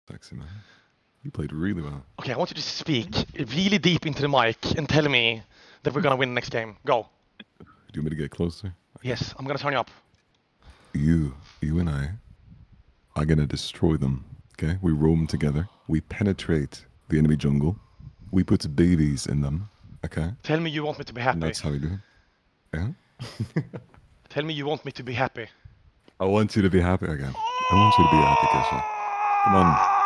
Sexy, man. You played really well. Okay, I want you to speak really deep into the mic and tell me that we're gonna win the next game. Go. Do you want me to get closer? Okay. Yes, I'm gonna turn you up. You and I are gonna destroy them. Okay? We roam together. We penetrate the enemy jungle. We put babies in them. Okay? Tell me you want me to be happy. And that's how we do it. Yeah? Tell me you want me to be happy. I want you to be happy again. I want you to be happy, Kesha. Come on.